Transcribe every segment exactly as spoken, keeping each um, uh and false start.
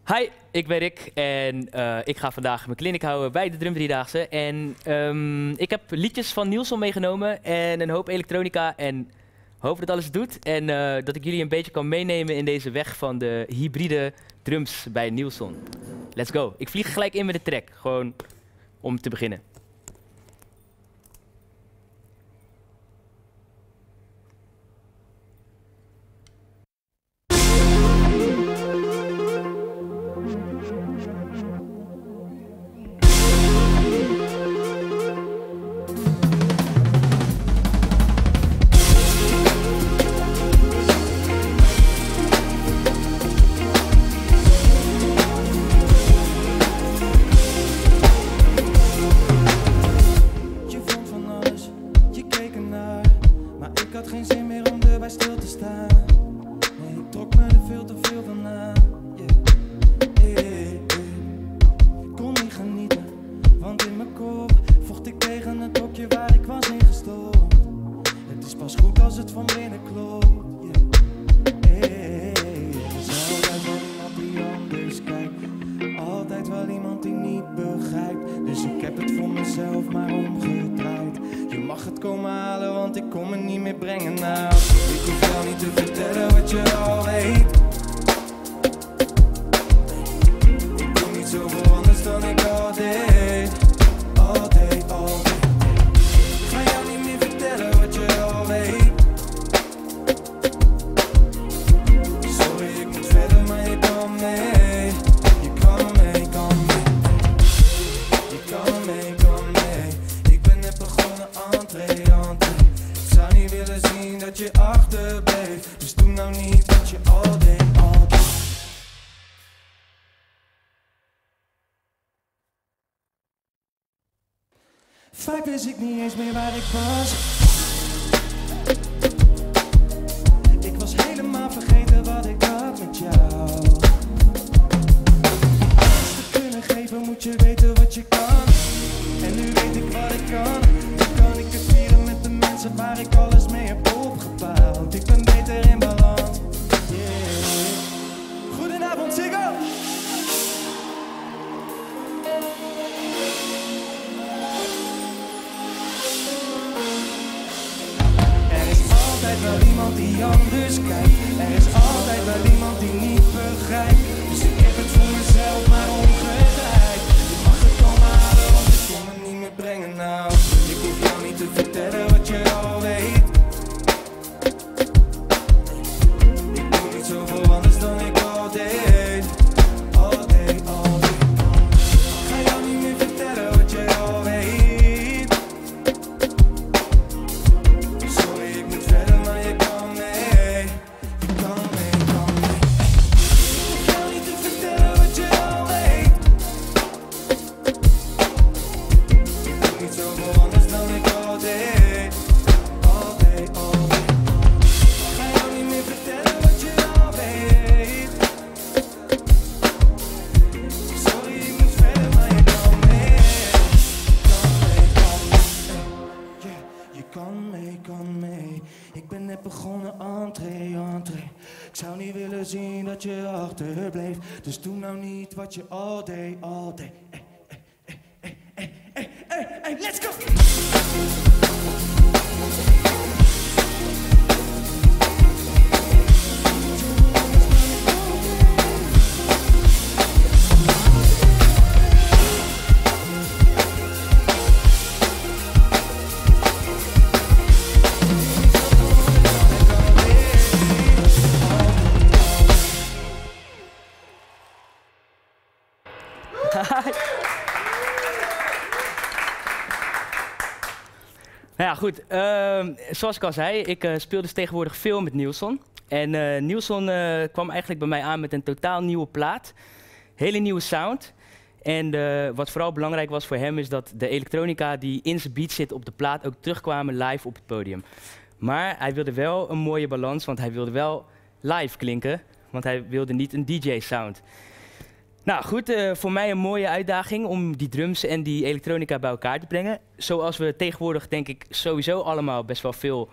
Hi, ik ben Rick en uh, ik ga vandaag mijn clinic houden bij de Drum Driedaagse. En um, ik heb liedjes van Nielson meegenomen en een hoop elektronica en hoop dat alles doet. En uh, dat ik jullie een beetje kan meenemen in deze weg van de hybride drums bij Nielson. Let's go. Ik vlieg gelijk in met de track, gewoon om te beginnen. Vaak wist ik niet eens meer waar ik was. Ik was helemaal vergeten wat ik had met jou. Als te kunnen geven moet je weten wat je kan. En nu weet ik wat ik kan. Nu kan ik het vieren met de mensen waar ik alles mee heb opgebouwd. Ik ben beter in balans. Yeah. Goedenavond, Ziggo! Er is altijd wel iemand die anders kijkt. Er is altijd wel iemand die niet begrijpt. Dus ik heb het voor mezelf maar omgedraaid. Je mag het komen halen, want ik kon me niet meer brengen nou. Ik hoef jou niet te vertellen wat je al weet. Ik doe niet zoveel anders dan ik al deed. Al deed, al deed. Ik ga jou niet meer vertellen wat je al weet. Sorry, ik moet verder, maar je kan mee. Je kan mee, kan mee. Ik hoef jou niet te vertellen wat je al weet. Ik doe niet zoveel anders dan ik al deed. Al deed, al deed. Ik ga jou niet meer vertellen wat je al weet. Sorry, ik moet verder, maar je kan mee. Je kan mee, kan mee. Ik ben net begonnen, entree, entree. Ik zou niet willen zien dat je achterbleef. Dus doe nou niet wat je al deed, al deed. Hey, hey, hey, hey, hey, hey, hey, let's go! Nou ja, goed. Uh, zoals ik al zei, ik uh, speel dus tegenwoordig veel met Nielson. En uh, Nielson uh, kwam eigenlijk bij mij aan met een totaal nieuwe plaat. Hele nieuwe sound. En uh, wat vooral belangrijk was voor hem is dat de elektronica die in zijn beat zit op de plaat ook terugkwamen live op het podium. Maar hij wilde wel een mooie balans, want hij wilde wel live klinken. Want hij wilde niet een D J-sound. Nou goed, uh, voor mij een mooie uitdaging om die drums en die elektronica bij elkaar te brengen. Zoals we tegenwoordig denk ik sowieso allemaal best wel veel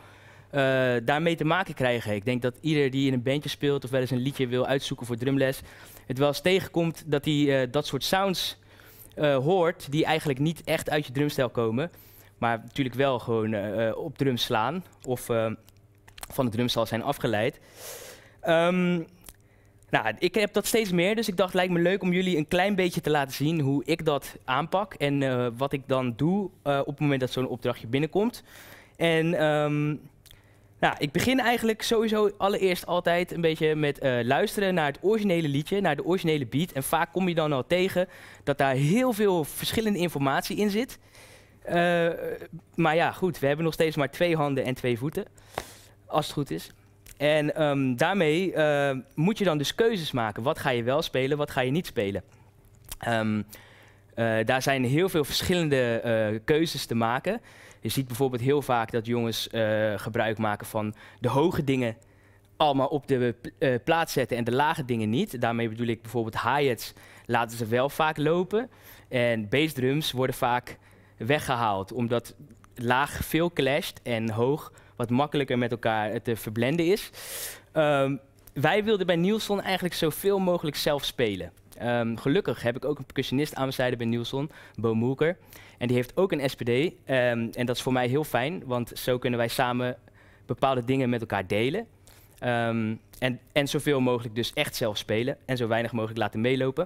uh, daarmee te maken krijgen. Ik denk dat ieder die in een bandje speelt of wel eens een liedje wil uitzoeken voor drumles, het wel eens tegenkomt dat hij uh, dat soort sounds uh, hoort die eigenlijk niet echt uit je drumstijl komen, maar natuurlijk wel gewoon uh, op drums slaan of uh, van de drumstel zijn afgeleid. Um, nou, ik heb dat steeds meer, dus ik dacht, het lijkt me leuk om jullie een klein beetje te laten zien hoe ik dat aanpak en uh, wat ik dan doe uh, op het moment dat zo'n opdrachtje binnenkomt. En um, nou, ik begin eigenlijk sowieso allereerst altijd een beetje met uh, luisteren naar het originele liedje, naar de originele beat. En vaak kom je dan al tegen dat daar heel veel verschillende informatie in zit. Uh, maar ja, goed, we hebben nog steeds maar twee handen en twee voeten, als het goed is. En um, daarmee uh, moet je dan dus keuzes maken. Wat ga je wel spelen, wat ga je niet spelen? Um, uh, daar zijn heel veel verschillende uh, keuzes te maken. Je ziet bijvoorbeeld heel vaak dat jongens uh, gebruik maken van de hoge dingen allemaal op de uh, plaat zetten en de lage dingen niet. Daarmee bedoel ik bijvoorbeeld hi-hats laten ze wel vaak lopen. En bassdrums worden vaak weggehaald, omdat laag veel clasht en hoog wat makkelijker met elkaar te verblenden is. Um, wij wilden bij Nielson eigenlijk zoveel mogelijk zelf spelen. Um, gelukkig heb ik ook een percussionist aan mijn zijde bij Nielson, Bo Moelker. En die heeft ook een S P D. Um, en dat is voor mij heel fijn, want zo kunnen wij samen bepaalde dingen met elkaar delen. Um, en, en zoveel mogelijk dus echt zelf spelen en zo weinig mogelijk laten meelopen.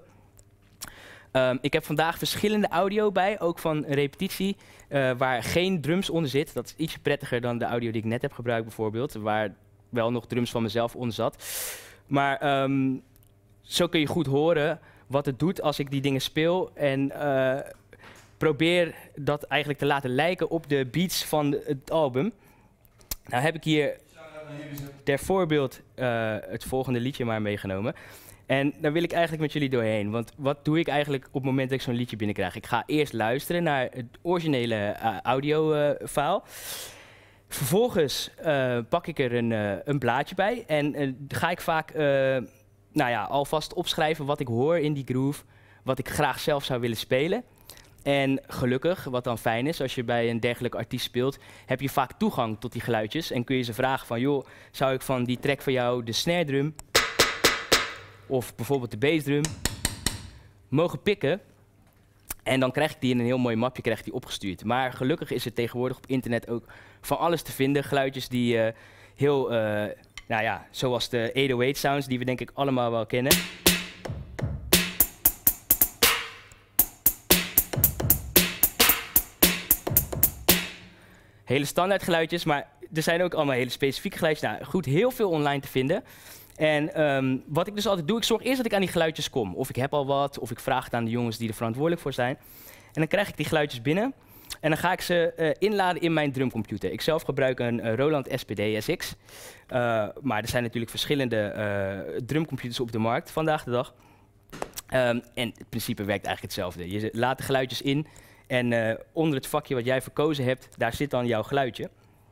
Um, ik heb vandaag verschillende audio bij, ook van een repetitie, uh, waar geen drums onder zit. Dat is ietsje prettiger dan de audio die ik net heb gebruikt bijvoorbeeld, waar wel nog drums van mezelf onder zat. Maar um, zo kun je goed horen wat het doet als ik die dingen speel en uh, probeer dat eigenlijk te laten lijken op de beats van de, het album. Nou heb ik hier ter voorbeeld uh, het volgende liedje maar meegenomen. En daar wil ik eigenlijk met jullie doorheen. Want wat doe ik eigenlijk op het moment dat ik zo'n liedje binnenkrijg? Ik ga eerst luisteren naar het originele uh, audio-file. Uh, Vervolgens uh, pak ik er een, uh, een blaadje bij. En uh, ga ik vaak uh, nou ja, alvast opschrijven wat ik hoor in die groove. Wat ik graag zelf zou willen spelen. En gelukkig, wat dan fijn is, als je bij een dergelijke artiest speelt, heb je vaak toegang tot die geluidjes. En kun je ze vragen van, joh, zou ik van die track van jou de snare drum of bijvoorbeeld de bassdrum mogen pikken? En dan krijg ik die in een heel mooi mapje krijg ik die opgestuurd. Maar gelukkig is er tegenwoordig op internet ook van alles te vinden. Geluidjes die uh, heel, uh, nou ja, zoals de honderdachttien sounds, die we denk ik allemaal wel kennen. Hele standaard geluidjes, maar er zijn ook allemaal hele specifieke geluidjes. Nou goed, heel veel online te vinden. En um, wat ik dus altijd doe, ik zorg eerst dat ik aan die geluidjes kom. Of ik heb al wat, of ik vraag het aan de jongens die er verantwoordelijk voor zijn. En dan krijg ik die geluidjes binnen. En dan ga ik ze uh, inladen in mijn drumcomputer. Ik zelf gebruik een uh, Roland S P D S X. Uh, maar er zijn natuurlijk verschillende uh, drumcomputers op de markt vandaag de dag. Um, en het principe werkt eigenlijk hetzelfde. Je laat de geluidjes in en uh, onder het vakje wat jij verkozen hebt, daar zit dan jouw geluidje.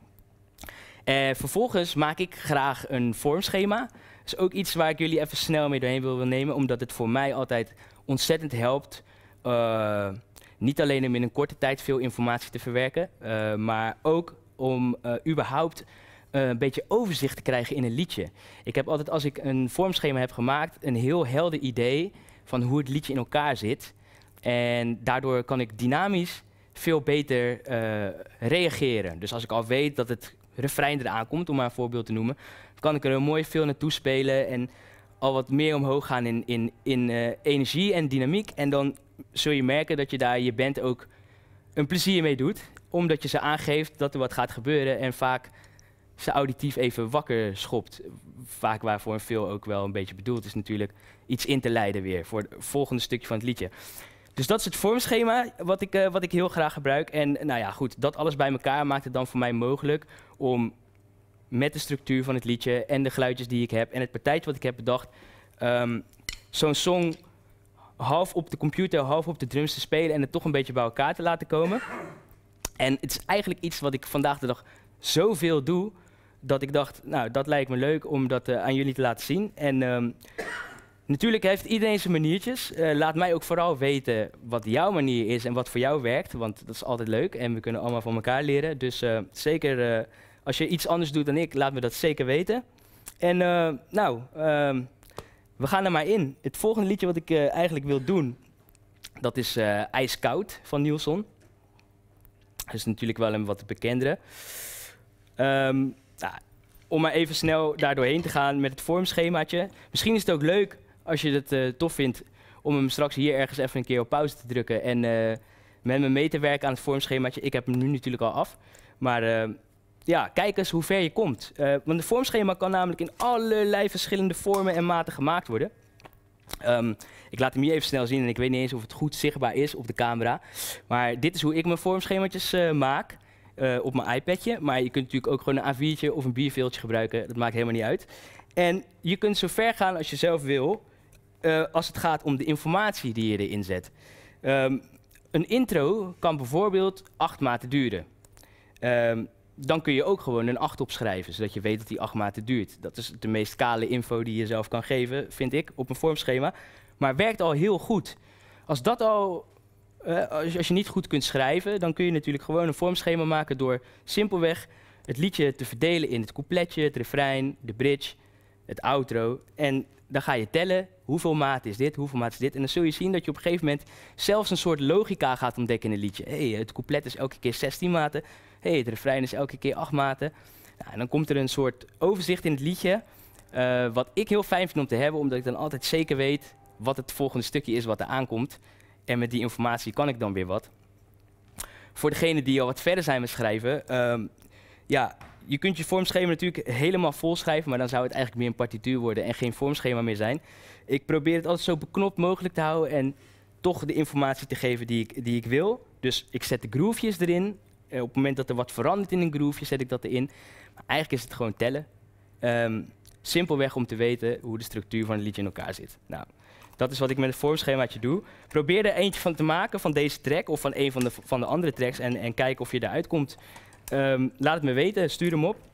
Uh, vervolgens maak ik graag een vormschema. Dat is ook iets waar ik jullie even snel mee doorheen wil nemen, omdat het voor mij altijd ontzettend helpt. Uh, niet alleen om in een korte tijd veel informatie te verwerken, uh, maar ook om uh, überhaupt uh, een beetje overzicht te krijgen in een liedje. Ik heb altijd, als ik een vormschema heb gemaakt, een heel helder idee van hoe het liedje in elkaar zit. En daardoor kan ik dynamisch veel beter uh, reageren. Dus als ik al weet dat het refrein eraan komt, om maar een voorbeeld te noemen, kan ik er een mooi veel naartoe spelen en al wat meer omhoog gaan in, in, in uh, energie en dynamiek. En dan zul je merken dat je daar je band ook een plezier mee doet, omdat je ze aangeeft dat er wat gaat gebeuren en vaak ze auditief even wakker schopt. Vaak waarvoor een veel ook wel een beetje bedoeld is natuurlijk iets in te leiden weer voor het volgende stukje van het liedje. Dus dat is het vormschema wat ik, uh, wat ik heel graag gebruik. En nou ja, goed, dat alles bij elkaar maakt het dan voor mij mogelijk om met de structuur van het liedje en de geluidjes die ik heb en het partijtje wat ik heb bedacht, um, zo'n song half op de computer, half op de drums te spelen en het toch een beetje bij elkaar te laten komen. En het is eigenlijk iets wat ik vandaag de dag zoveel doe, dat ik dacht, nou, dat lijkt me leuk om dat uh, aan jullie te laten zien. En um, natuurlijk heeft iedereen zijn maniertjes. Uh, laat mij ook vooral weten wat jouw manier is en wat voor jou werkt, want dat is altijd leuk en we kunnen allemaal van elkaar leren. Dus uh, zeker uh, Als je iets anders doet dan ik, laat me dat zeker weten. En uh, nou, uh, we gaan er maar in. Het volgende liedje wat ik uh, eigenlijk wil doen, dat is uh, IJskoud van Nielson. Dat is natuurlijk wel een wat bekendere. Um, nou, om maar even snel daar doorheen te gaan met het vormschemaatje. Misschien is het ook leuk, als je het uh, tof vindt, om hem straks hier ergens even een keer op pauze te drukken en uh, met me mee te werken aan het vormschemaatje. Ik heb hem nu natuurlijk al af. Maar uh, ja, kijk eens hoe ver je komt. Uh, want het vormschema kan namelijk in allerlei verschillende vormen en maten gemaakt worden. Um, ik laat hem hier even snel zien en ik weet niet eens of het goed zichtbaar is op de camera. Maar dit is hoe ik mijn vormschemaatjes uh, maak uh, op mijn iPadje. Maar je kunt natuurlijk ook gewoon een A viertje of een bierveeltje gebruiken. Dat maakt helemaal niet uit. En je kunt zo ver gaan als je zelf wil, uh, als het gaat om de informatie die je erin zet. Um, een intro kan bijvoorbeeld acht maten duren. Um, dan kun je ook gewoon een acht opschrijven, zodat je weet dat die acht maten duurt. Dat is de meest kale info die je zelf kan geven, vind ik, op een vormschema. Maar werkt al heel goed. Als, dat al, uh, als, als je niet goed kunt schrijven, dan kun je natuurlijk gewoon een vormschema maken door simpelweg het liedje te verdelen in het coupletje, het refrein, de bridge, het outro. En dan ga je tellen, hoeveel maat is dit, hoeveel maat is dit. En dan zul je zien dat je op een gegeven moment zelfs een soort logica gaat ontdekken in het liedje. Hey, het couplet is elke keer zestien maten. Hey, het refrein is elke keer acht maten. Nou, en dan komt er een soort overzicht in het liedje, uh, wat ik heel fijn vind om te hebben, omdat ik dan altijd zeker weet wat het volgende stukje is wat er aankomt. En met die informatie kan ik dan weer wat. Voor degenen die al wat verder zijn met schrijven, um, ja, je kunt je vormschema natuurlijk helemaal vol schrijven, maar dan zou het eigenlijk meer een partituur worden en geen vormschema meer zijn. Ik probeer het altijd zo beknopt mogelijk te houden en toch de informatie te geven die ik, die ik wil. Dus ik zet de groovejes erin. Op het moment dat er wat verandert in een groove, zet ik dat erin. Maar eigenlijk is het gewoon tellen. Um, simpelweg om te weten hoe de structuur van het liedje in elkaar zit. Nou, dat is wat ik met het vormschemaatje doe. Probeer er eentje van te maken van deze track of van een van de, van de andere tracks en, en kijk of je eruit komt. Um, laat het me weten, stuur hem op.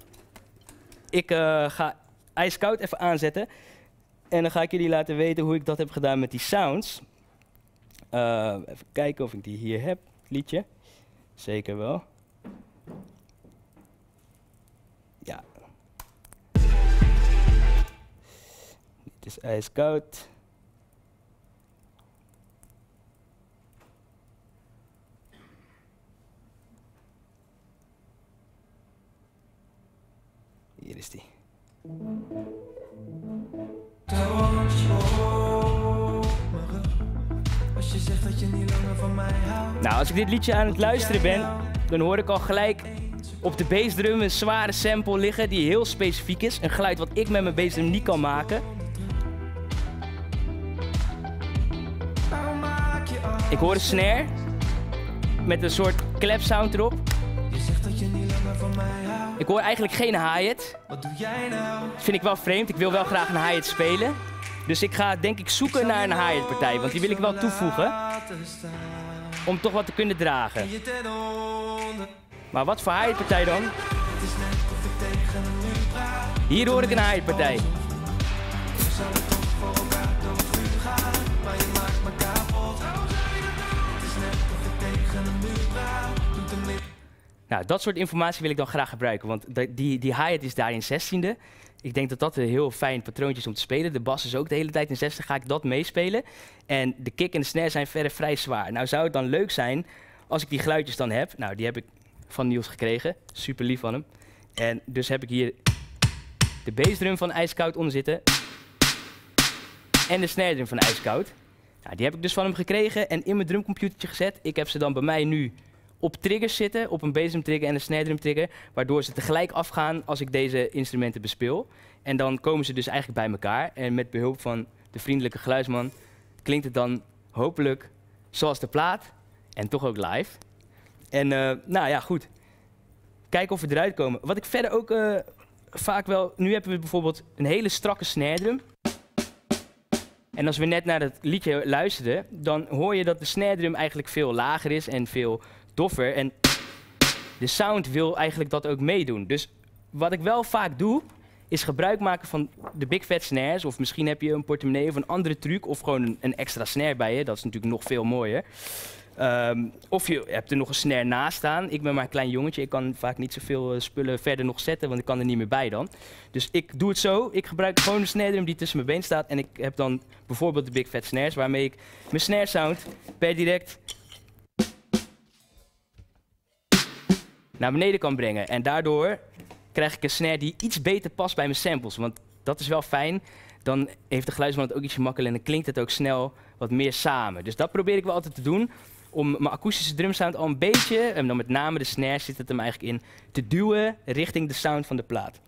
Ik uh, ga IJskoud even aanzetten. En dan ga ik jullie laten weten hoe ik dat heb gedaan met die sounds. Uh, even kijken of ik die hier heb, het liedje. Zeker wel. Ja. Dit is IJskoud. Hier is die. Als je zegt dat je niet langer van mij houdt. Nou, als ik dit liedje aan het luisteren ben, dan hoor ik al gelijk op de bassdrum een zware sample liggen die heel specifiek is. Een geluid wat ik met mijn bassdrum niet kan maken. Ik hoor een snare met een soort clapsound erop. Ik hoor eigenlijk geen hi-hat. Dat vind ik wel vreemd. Ik wil wel graag een hi-hat spelen. Dus ik ga denk ik zoeken naar een hi-hat partij, want die wil ik wel toevoegen. Om toch wat te kunnen dragen. Maar wat voor hi-hat partij dan? Hier hoor ik een hi-hat partij. Nou, dat soort informatie wil ik dan graag gebruiken, want die, die hi-hat is daar in zestiende. Ik denk dat dat een heel fijn patroontje is om te spelen. De bas is ook de hele tijd in zestig, ga ik dat meespelen. En de kick en de snare zijn verder vrij zwaar. Nou zou het dan leuk zijn als ik die geluidjes dan heb. Nou, die heb ik van Niels gekregen. Super lief van hem. En dus heb ik hier de bassdrum van IJskoud onder zitten. En de snare drum van IJskoud. Nou, die heb ik dus van hem gekregen en in mijn drumcomputertje gezet. Ik heb ze dan bij mij nu op triggers zitten, op een bassdrum trigger en een snare drum trigger, waardoor ze tegelijk afgaan als ik deze instrumenten bespeel. En dan komen ze dus eigenlijk bij elkaar. En met behulp van de vriendelijke geluidsman klinkt het dan hopelijk zoals de plaat en toch ook live. En uh, nou ja, goed. Kijken of we eruit komen. Wat ik verder ook uh, vaak wel... Nu hebben we bijvoorbeeld een hele strakke snare drum. En als we net naar het liedje luisterden, dan hoor je dat de snare drum eigenlijk veel lager is en veel doffer. En de sound wil eigenlijk dat ook meedoen. Dus wat ik wel vaak doe, is gebruik maken van de Big Fat snares. Of misschien heb je een portemonnee of een andere truc of gewoon een, een extra snare bij je. Dat is natuurlijk nog veel mooier. Um, of je hebt er nog een snare naast staan. Ik ben maar een klein jongetje, ik kan vaak niet zoveel uh, spullen verder nog zetten, want ik kan er niet meer bij dan. Dus ik doe het zo, ik gebruik gewoon een snare drum die tussen mijn been staat en ik heb dan bijvoorbeeld de Big Fat snares, waarmee ik mijn snare sound per direct naar beneden kan brengen. En daardoor krijg ik een snare die iets beter past bij mijn samples, want dat is wel fijn. Dan heeft de geluidsman het ook ietsje makkelijker en dan klinkt het ook snel wat meer samen. Dus dat probeer ik wel altijd te doen. Om mijn akoestische drumsound al een beetje, en dan met name de snare zit het hem eigenlijk in, te duwen richting de sound van de plaat.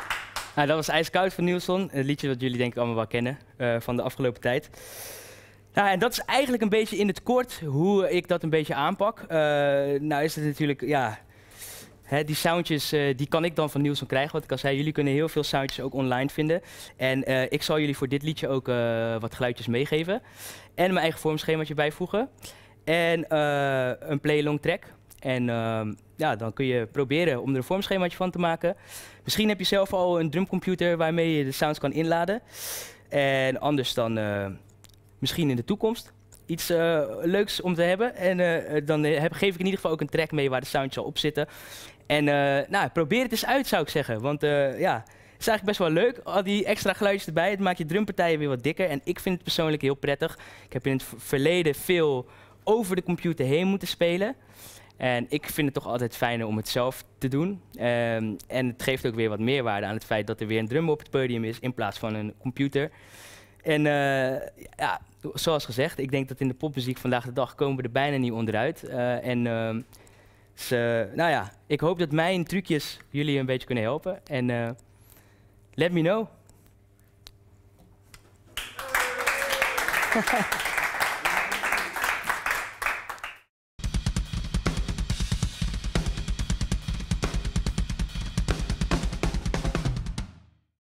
Nou, dat was IJskoud van Nielson, een liedje dat jullie denk ik allemaal wel kennen uh, van de afgelopen tijd. Nou, en dat is eigenlijk een beetje in het kort hoe ik dat een beetje aanpak. Uh, nou is het natuurlijk, ja, hè, die soundjes uh, die kan ik dan van Nielson krijgen. Wat ik al zei, jullie kunnen heel veel soundjes ook online vinden. En uh, ik zal jullie voor dit liedje ook uh, wat geluidjes meegeven. En mijn eigen vormschemaatje bijvoegen. En uh, een play-along track. En uh, ja, dan kun je proberen om er een vormschemaatje van te maken. Misschien heb je zelf al een drumcomputer waarmee je de sounds kan inladen. En anders dan uh, misschien in de toekomst iets uh, leuks om te hebben. En uh, dan heb, geef ik in ieder geval ook een track mee waar de soundjes al op zitten. En uh, nou, probeer het eens uit, zou ik zeggen. Want uh, ja, het is eigenlijk best wel leuk. Al die extra geluidjes erbij, het maakt je drumpartijen weer wat dikker. En ik vind het persoonlijk heel prettig. Ik heb in het verleden veel over de computer heen moeten spelen. En ik vind het toch altijd fijner om het zelf te doen. Um, en het geeft ook weer wat meerwaarde aan het feit dat er weer een drum op het podium is in plaats van een computer. En uh, ja, zoals gezegd, ik denk dat in de popmuziek vandaag de dag komen we er bijna niet onderuit. Uh, en uh, ze, nou ja, ik hoop dat mijn trucjes jullie een beetje kunnen helpen. En uh, let me know.